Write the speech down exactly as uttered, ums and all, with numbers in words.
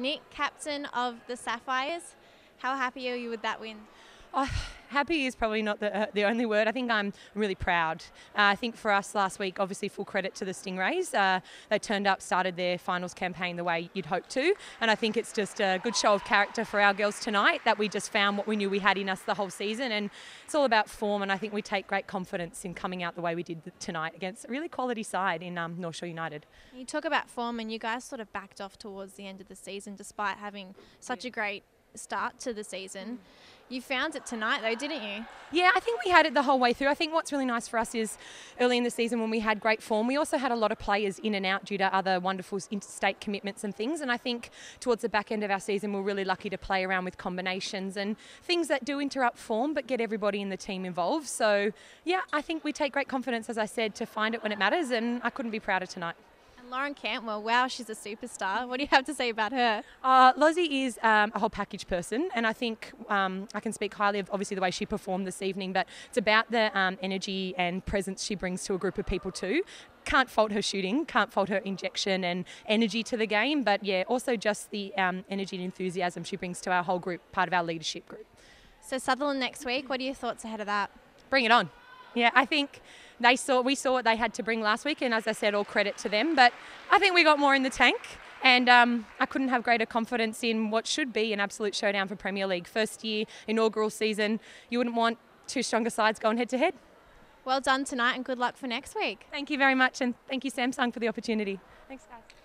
Nick, captain of the Sapphires. How happy are you with that win? Oh, happy is probably not the, uh, the only word. I think I'm really proud. Uh, I think for us last week, obviously full credit to the Stingrays. Uh, they turned up, started their finals campaign the way you'd hope to. And I think it's just a good show of character for our girls tonight that we just found what we knew we had in us the whole season. And it's all about form. And I think we take great confidence in coming out the way we did tonight against a really quality side in um, North Shore United. You talk about form, and you guys sort of backed off towards the end of the season despite having such a great start to the season. You found it tonight though, didn't you? Yeah, I think we had it the whole way through. I think what's really nice for us is early in the season when we had great form, we also had a lot of players in and out due to other wonderful interstate commitments and things. And I think towards the back end of our season, we're really lucky to play around with combinations and things that do interrupt form but get everybody in the team involved. So yeah, I think we take great confidence, as I said, to find it when it matters, and I couldn't be prouder tonight. Lauren Cantwell, wow, she's a superstar. What do you have to say about her? Uh, Lozzie is um, a whole package person, and I think um, I can speak highly of obviously the way she performed this evening, but it's about the um, energy and presence she brings to a group of people too. Can't fault her shooting, can't fault her injection and energy to the game, but yeah, also just the um, energy and enthusiasm she brings to our whole group, part of our leadership group. So Sutherland next week, what are your thoughts ahead of that? Bring it on. Yeah, I think they saw we saw what they had to bring last week, and as I said, all credit to them. But I think we got more in the tank, and um, I couldn't have greater confidence in what should be an absolute showdown for Premier League. First year, inaugural season, you wouldn't want two stronger sides going head to head. Well done tonight, and good luck for next week. Thank you very much, and thank you, Samsung, for the opportunity. Thanks, guys.